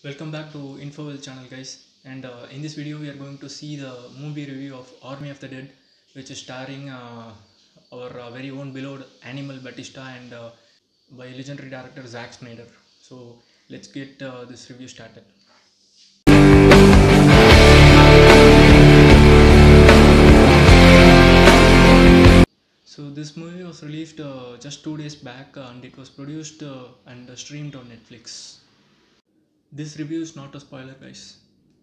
Welcome back to Infowell channel, guys. And in this video we are going to see the movie review of Army of the Dead, which is starring our very own beloved Animal Batista and by legendary director Zack Snyder. So let's get this review started. So this movie was released just 2 days back, and it was produced and streamed on Netflix. This review is not a spoiler, guys.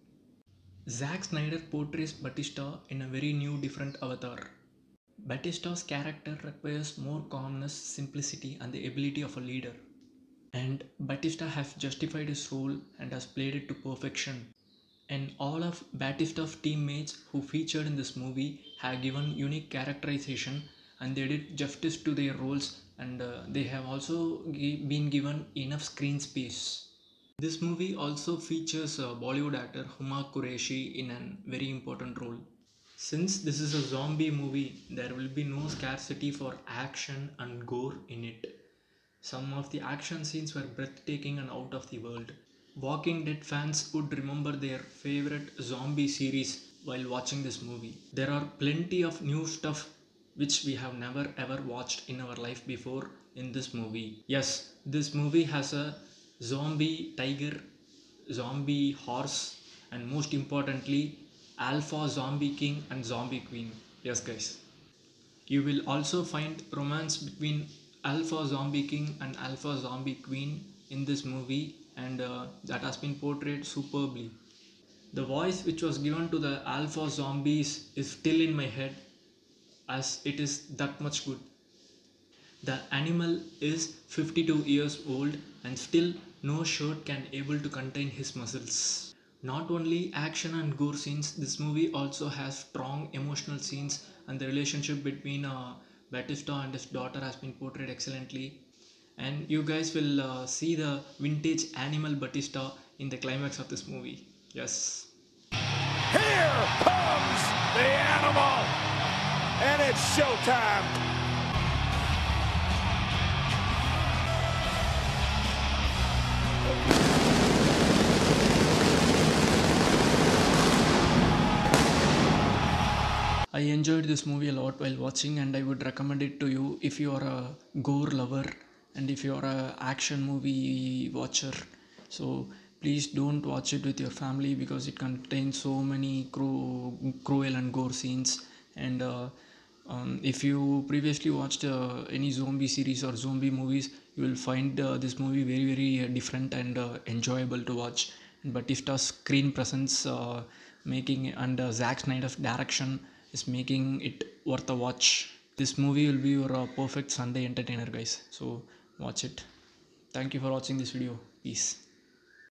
Zack Snyder portrays Batista in a very new, different avatar. Batista's character requires more calmness, simplicity, and the ability of a leader. And Batista has justified his role and has played it to perfection. And all of Batista's teammates who featured in this movie have given unique characterization, and they did justice to their roles, and they have also been given enough screen space. This movie also features Bollywood actor Huma Qureshi in a very important role. Since this is a zombie movie, there will be no scarcity for action and gore in it. Some of the action scenes were breathtaking and out of the world. Walking Dead fans would remember their favorite zombie series while watching this movie. There are plenty of new stuff which we have never ever watched in our life before in this movie. Yes, this movie has a zombie tiger, zombie horse, and most importantly, alpha zombie king and zombie queen. Yes, guys. You will also find romance between Alpha Zombie King and Alpha Zombie Queen in this movie, and that has been portrayed superbly. The voice which was given to the Alpha Zombies is still in my head, as it is that much good. The animal is 52 years old and still no shirt can able to contain his muscles. Not only action and gore scenes, this movie also has strong emotional scenes, and the relationship between Batista and his daughter has been portrayed excellently. And you guys will see the vintage animal Batista in the climax of this movie. Yes. Here comes the animal, and it's showtime. I enjoyed this movie a lot while watching, and I would recommend it to you if you are a gore lover and if you are a action movie watcher. So please don't watch it with your family because it contains so many cruel and gore scenes. And if you previously watched any zombie series or zombie movies, you will find this movie very different and enjoyable to watch. And Batista's screen presence making and Zack Snyder's direction is making it worth a watch. This movie will be your perfect Sunday entertainer, guys. So watch it. Thank you for watching this video. Peace.